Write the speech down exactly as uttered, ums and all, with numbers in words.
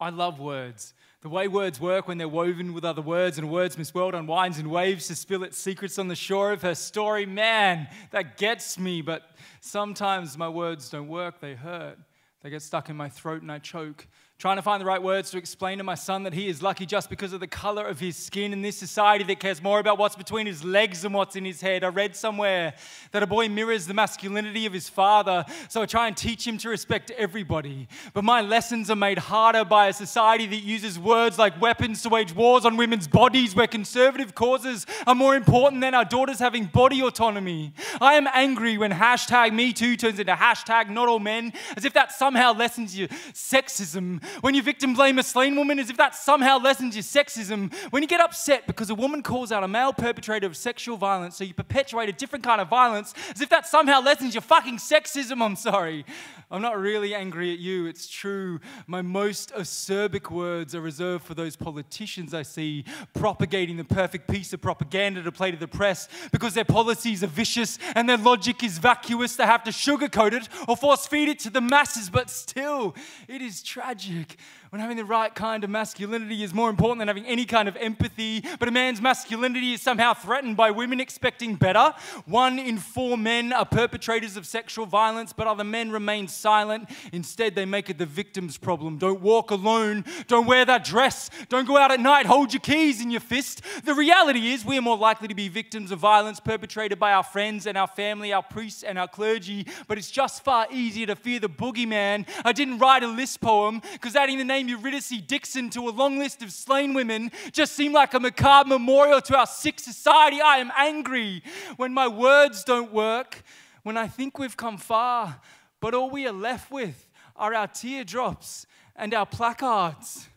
I love words. The way words work when they're woven with other words, and a wordsmith's world unwinds in waves to spill its secrets on the shore of her story. Man, that gets me, but sometimes my words don't work, they hurt. They get stuck in my throat and I choke, trying to find the right words to explain to my son that he is lucky just because of the color of his skin in this society that cares more about what's between his legs than what's in his head. I read somewhere that a boy mirrors the masculinity of his father, so I try and teach him to respect everybody. But my lessons are made harder by a society that uses words like weapons to wage wars on women's bodies, where conservative causes are more important than our daughters having body autonomy. I am angry when hashtag Me Too turns into hashtag Not All Men, as if that somehow lessens your sexism. When you victim blame a slain woman, as if that somehow lessens your sexism. When you get upset because a woman calls out a male perpetrator of sexual violence, so you perpetuate a different kind of violence, as if that somehow lessens your fucking sexism. I'm sorry. I'm not really angry at you, it's true. My most acerbic words are reserved for those politicians I see propagating the perfect piece of propaganda to play to the press because their policies are vicious and their logic is vacuous. They have to sugarcoat it or force feed it to the masses, but still, it is tragic when having the right kind of masculinity is more important than having any kind of empathy, but a man's masculinity is somehow threatened by women expecting better. One in four men are perpetrators of sexual violence, but other men remain silent. Instead, they make it the victim's problem. Don't walk alone. Don't wear that dress. Don't go out at night. Hold your keys in your fist. The reality is we are more likely to be victims of violence perpetrated by our friends and our family, our priests and our clergy, but it's just far easier to fear the boogeyman. I didn't write a list poem because adding the name Eurydice Dixon to a long list of slain women just seemed like a macabre memorial to our sick society. I am angry when my words don't work, when I think we've come far, but all we are left with are our teardrops and our placards.